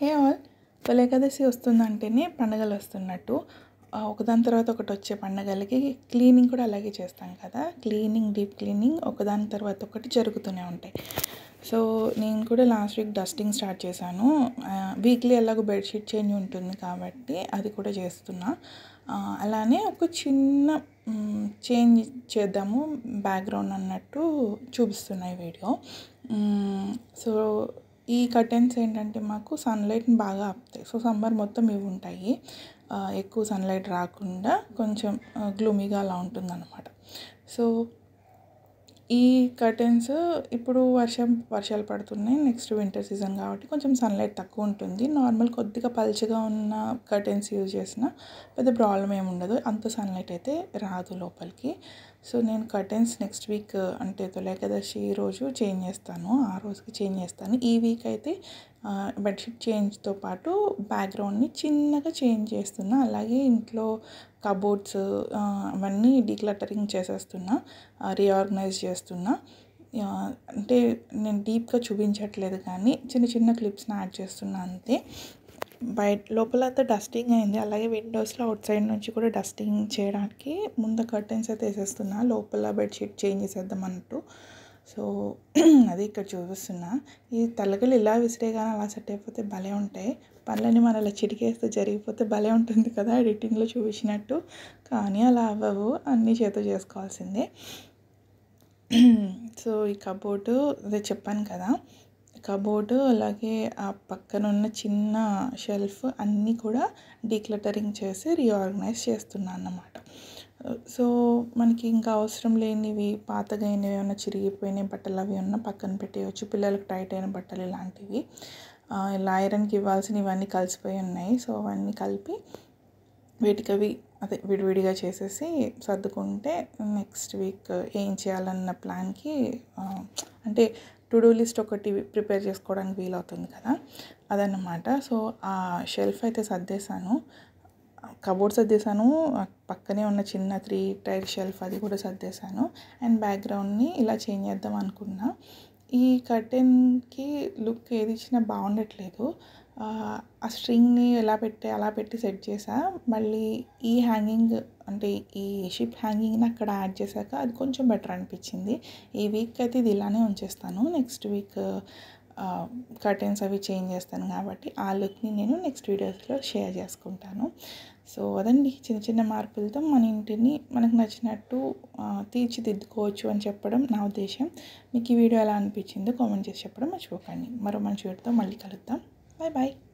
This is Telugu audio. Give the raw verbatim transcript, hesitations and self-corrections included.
హే ఆల్, తొలి ఏకాదశి వస్తుందంటేనే పండుగలు వస్తున్నట్టు. ఆహ్, ఒకదాని తర్వాత ఒకటి వచ్చే పండగలకి క్లీనింగ్ కూడా అలాగే చేస్తాం కదా! క్లీనింగ్, డీప్ క్లీనింగ్ ఒకదాని తర్వాత ఒకటి జరుగుతూనే ఉంటాయి. సో, నేను కూడా లాస్ట్ వీక్ డస్టింగ్ స్టార్ట్ చేశాను. ఆహ్, వీక్లీ ఎలాగో బెడ్‌షీట్ చేంజ్ ఉంటుంది కాబట్టి అది కూడా చేస్తున్నా. ఆహ్, అలానే ఒక చిన్న హ్మ్, చేంజ్ చేద్దాము బ్యాక్‌గ్రౌండ్ అన్నట్టు చూపిస్తున్నా ఈ వీడియో. హ్మ్, సో ఈ కర్టెన్స్ ఏంటంటే మాకు సన్‌లైట్‌ని బాగా ఆపుతాయి. సో, సమ్మర్ మొత్తం ఇవి ఉంటాయి. ఆహ్, ఎక్కువ సన్‌లైట్ రాకుండా కొంచెం ఆహ్, గ్లూమీగా అలా ఉంటుందన్నమాట. సో, ఈ కర్టెన్స్ ఇప్పుడు వర్షం వర్షాలు పడుతున్నాయి. నెక్స్ట్ వింటర్ సీజన్ కాబట్టి కొంచెం సన్‌లైట్ తక్కువ ఉంటుంది. నార్మల్ కొద్దిగా పల్చగా ఉన్న కర్టెన్స్ యూజ్ చేసినా పెద్ద ప్రాబ్లమ్ ఏమి ఉండదు. అంత సన్‌లైట్ అయితే రాదు లోపలికి. సో, నేను కర్టెన్స్ నెక్స్ట్ వీక్ అంటే తొలి ఏకాదశి రోజు చేంజ్ చేస్తాను. ఆ రోజుకి చేంజ్ చేస్తాను. ఈ వీక్ అయితే ఆహ్, బెడ్‌షీట్ చేంజ్‌తో పాటు బ్యాక్‌గ్రౌండ్‌ని చిన్నగా చేంజ్ చేస్తున్నా. అలాగే ఇంట్లో కబోర్డ్స్ ఆహ్, అవన్నీ డీక్లటరింగ్ చేసేస్తున్నా. ఆహ్, రీఆర్గనైజ్ చేస్తున్నా. ఆహ్, అంటే నేను డీప్‌గా చూపించట్లేదు కానీ చిన్న చిన్న క్లిప్స్‌ని యాడ్ చేస్తున్నా అంతే. బయట లోపలంతా డస్టింగ్ అయింది. అలాగే విండోస్‌లో అవుట్ సైడ్ నుంచి కూడా డస్టింగ్ చేయడానికి ముందు కర్టెన్స్ అయితే వేసేస్తున్నా. లోపల బెడ్‌షీట్ చేంజ్ చేసేద్దాం అన్నట్టు. సో, అది ఇక్కడ చూపిస్తున్నా. ఈ తలగలు ఇలా విసిరేగానే అలా సెట్ అయిపోతే భలే ఉంటాయి. పనులన్నీ మనం అలా చిటికేస్తే జరిగిపోతే భలే ఉంటుంది కదా ఎడిటింగ్‌లో చూపించినట్టు. కానీ అలా అవ్వవు. అన్నీ చేత్తో చేసుకోవాల్సిందే. సో, ఈ కబోర్డు అదే చెప్పాను కదా! కబోర్డు అలాగే ఆ పక్కన ఉన్న చిన్న షెల్ఫ్ అన్నీ కూడా డీక్లటరింగ్ చేసి రీఆర్గనైజ్ చేస్తున్నా అన్నమాట. సో, మనకి ఇంకా అవసరం లేనివి పాతగా అయినవి ఏమైనా చిరిగిపోయిన బట్టలు అవి ఉన్నా పక్కన పెట్టేయచ్చు. పిల్లలకి టైట్ అయిన బట్టలు ఇలాంటివి. ఆహ్, ఇలా ఐరన్‌కి ఇవ్వాల్సినవి ఇవన్నీ కలిసిపోయి ఉన్నాయి. సో, అవన్నీ కలిపి వీటికవి అదే విడివిడిగా చేసేసి సర్దుకుంటే నెక్స్ట్ వీక్ ఏం చేయాలన్న ప్లాన్‌కి ఆహ్, అంటే టు డూ లిస్ట్ ఒకటి ప్రిపేర్ చేసుకోవడానికి వీలవుతుంది కదా! అదన్నమాట. సో, ఆ షెల్ఫ్ అయితే సర్దేశాను. కబోర్డ్ సర్దేశాను. పక్కనే ఉన్న చిన్న త్రీ టైర్ షెల్ఫ్ అది కూడా సర్దేశాను. అండ్ బ్యాక్‌గ్రౌండ్‌ని ఇలా చేంజ్ చేద్దాం అనుకున్నా. ఈ కర్టెన్‌కి లుక్ ఏది ఇచ్చినా బాగుండట్లేదు. ఆహ్, ఆ స్ట్రింగ్‌ని ఎలా పెట్టి అలా పెట్టి సెట్ చేశా. మళ్ళీ ఈ హ్యాంగింగ్ అంటే ఈ షిప్ హ్యాంగింగ్‌ని అక్కడ యాడ్ చేశాక అది కొంచెం బెటర్ అనిపించింది. ఈ వీక్ అయితే ఇది ఇలానే ఉంచేస్తాను. నెక్స్ట్ వీక్ ఆహ్, కర్టెన్స్ అవి చేంజ్ చేస్తాను కాబట్టి ఆ లుక్‌ని నేను నెక్స్ట్ వీడియోస్‌లో షేర్ చేసుకుంటాను. సో, అదండి చిన్న చిన్న మార్పులతో మన ఇంటిని మనకు నచ్చినట్టు ఆహ్, తీర్చిదిద్దుకోవచ్చు అని చెప్పడం నా ఉద్దేశం. మీకు ఈ వీడియో ఎలా అనిపించిందో కామెంట్ చేసి చెప్పడం మర్చిపోకండి. మరో మంచి వీడియోతో మళ్ళీ కలుద్దాం. Bye bye.